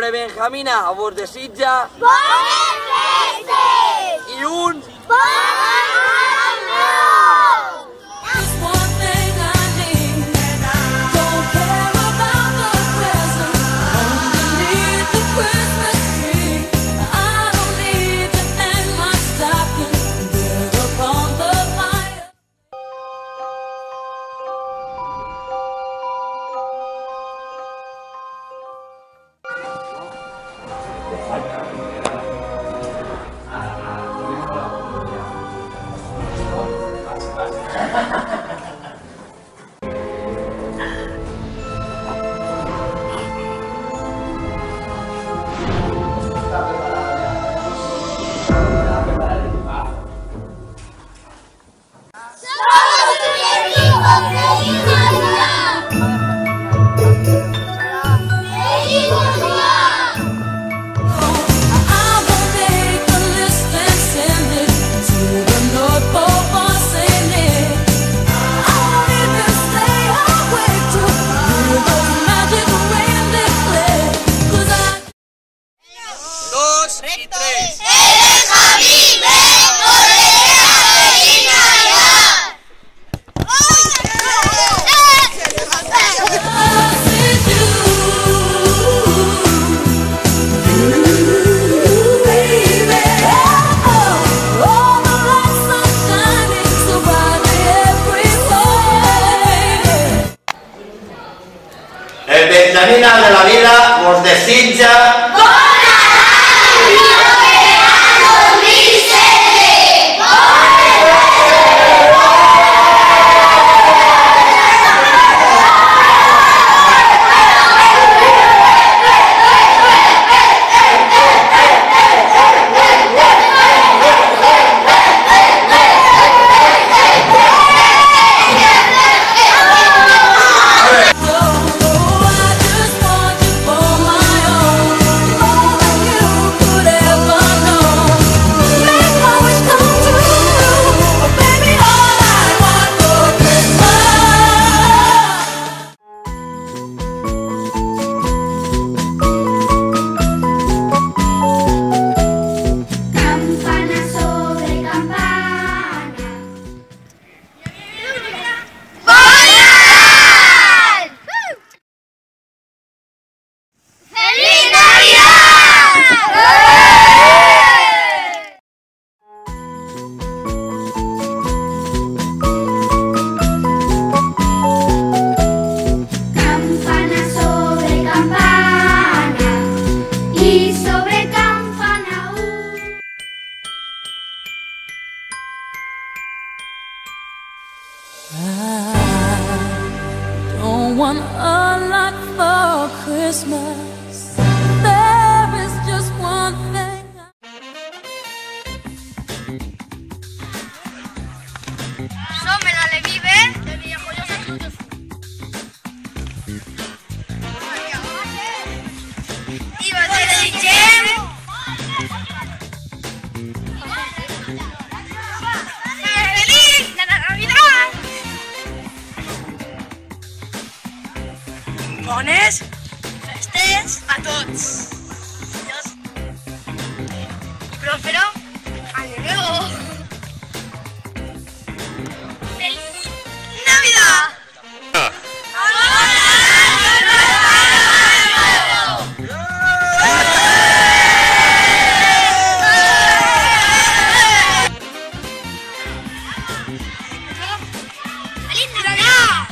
pobre Benjamina vos desitja... Bones festes! I un... Bon any nou! El Benjamina de la vida vos desitja... Bon any! Viva verano 2007! Want a lot for Christmas. There is just one thing. Som el Alevive de Videojoyos Azules. I vos desitgem... ¡Feliz Navidad! Bones festes a tots. Adiós. I próspero año nuevo. ¡Feliz Navidad! ¡Feliz Navidad!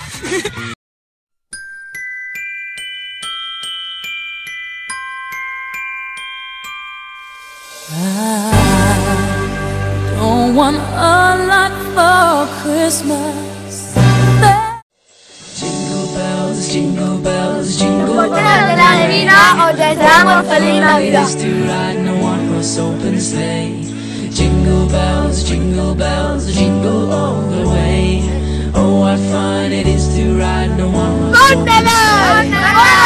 I don't want a lot for Christmas. Jingle bells, jingle bells, jingle bells. De la Divina os deseamos feliz Navidad. To ride in a one-horse open sleigh. Jingle bells, jingle all the way. Oh, what fun it is to ride in a one-horse open sleigh.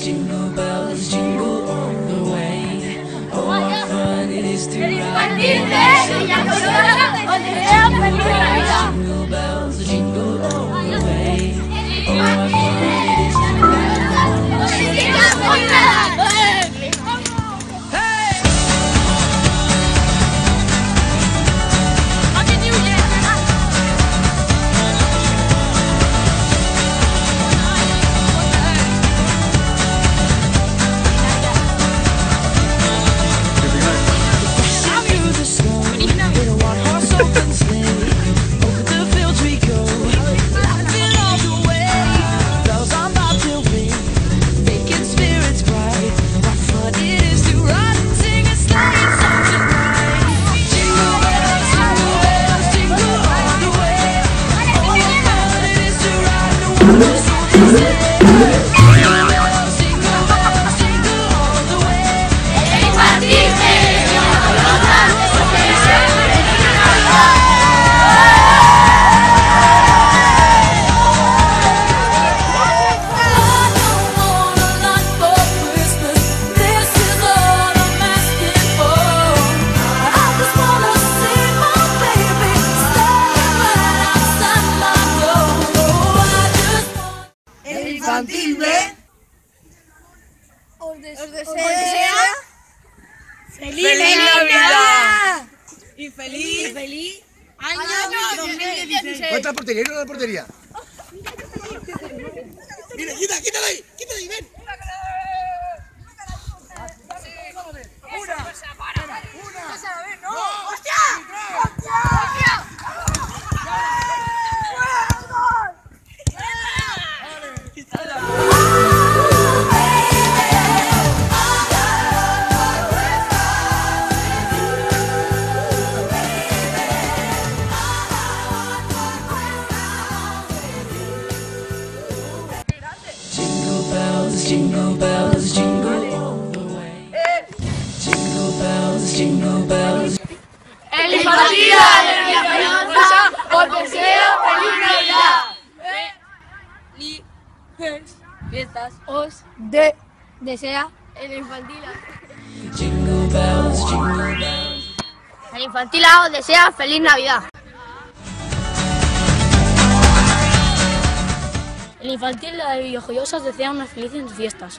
jingle bells, jingle all the way. Oh, what fun it is to ride. Jingle bells, jingle all the way. Oh, what fun it is to Infantil B os desea feliz Navidad y feliz año 2016. ¿Cuánta portería? ¿No la portería? Mira, quítala ahí, ven. Jingle bells, jingle all the way. Jingle bells, jingle bells. El infantil del Villajoyosa os desea feliz Navidad. Feliz fiestas Os desea el infantil. Jingle bells, jingle bells. El infantil os desea feliz Navidad. El infantil de Villajoyosa os desea unas felices fiestas.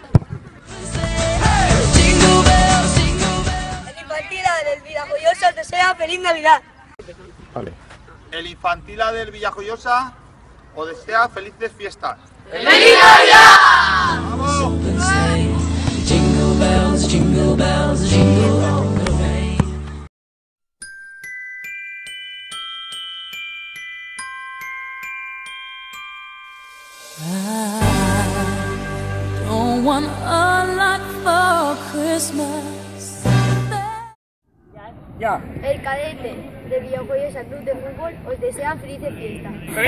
Jingle bells, jingle bells. El infantil del Villajoyosa os desea feliz Navidad. Vale. El infantil del Villajoyosa os desea felices fiestas. ¡Feliz Navidad! Open sleigh. Jingle bells, jingle bells, jingle all the way. I don't want a lot for Christmas. Ya. El cadete de Villajoyosa Club de Fútbol os desea felices fiestas.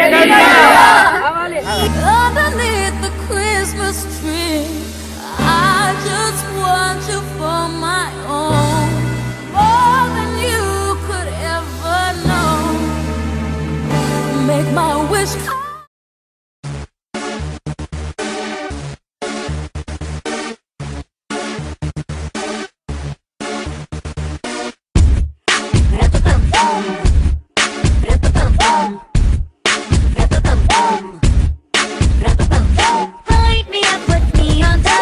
Underneath the Christmas tree, I just want you for my own, more than you could ever know. Make my wish come. Light me up, put me on top.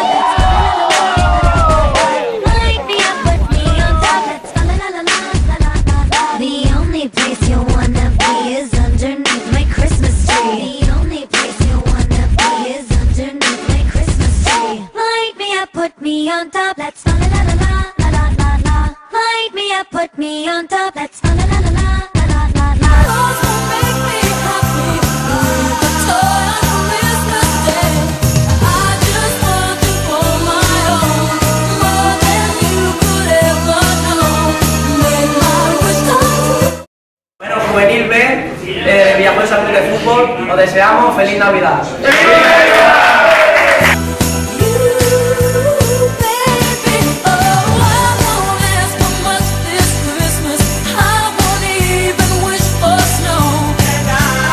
Light me up, put me on top. Let's la la la la la la la. The only place you wanna be is underneath my Christmas tree. The only place you wanna be is underneath my Christmas tree. Light me up, put me on top. Let's la la la la la la la la. Light me up, put me on top. Let's la la la la la la la la. Those who make me happy, leave the toy on Christmas Day. I just want you for my own, more than you could ever know. Make my wish come true. Bueno, Juvenil B, Villajoyosa Club de Fútbol, os deseamos feliz Navidad.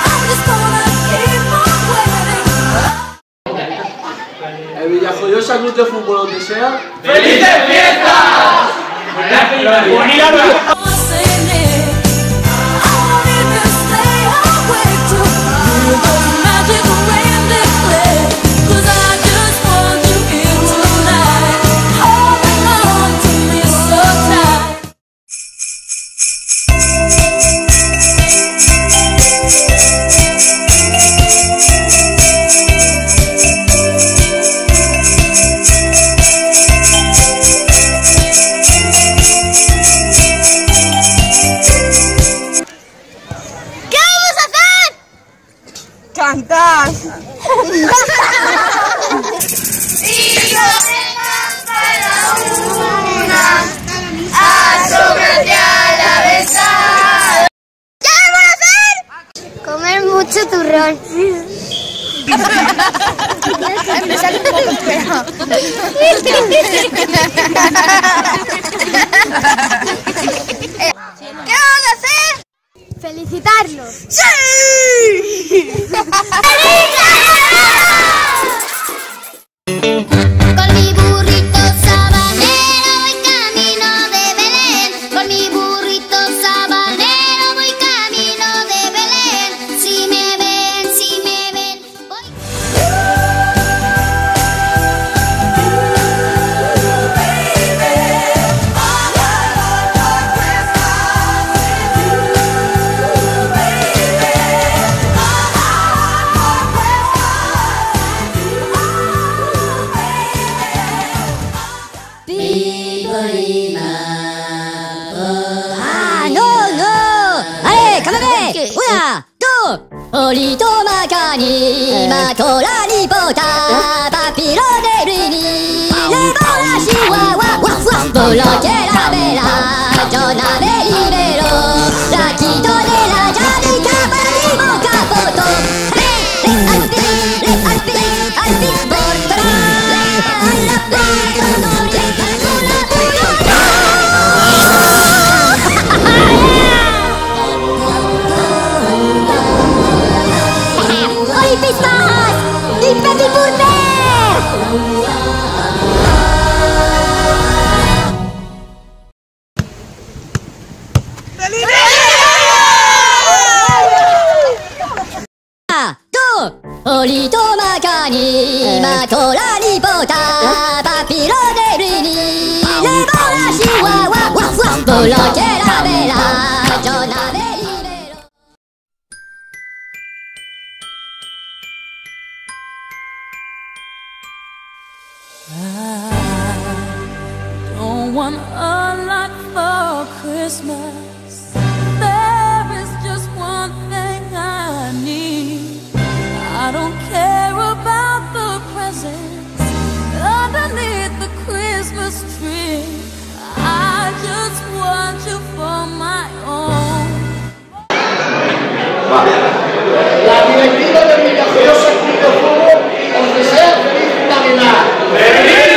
El Villajoyosa Club club de fútbol os desea ¡Felices fiestas! ¡Cantar! Comer mucho turrón. Me sale un poco feo. ¿Qué vamos a hacer? Felicitarlos. ¡Sí! Con mi burrito sabanero voy camino de Belén. Con mi burrito sabanero voy camino de Belén. Si me ven, voy. Oli tomaca ni macola ni bota, papiro de rini, le bola chihuahua, waf waf, bloque la vela, Jonah me libero, la quito de la llave, caparimo capoto, al fin, portará, la puerta no llega con la Pistas! Il petit bourbet! Oli tomaca ni macola ni bota, papiro de rini, le bola chihuahua, waf waf, bloque la vela, Jonah me libero. I don't want a lot for Christmas. There is just one thing I need. I don't care about the presents underneath the Christmas tree. I just want you for my own. La directiva del Villajoyosa Club de Fútbol os desea feliz Navidad.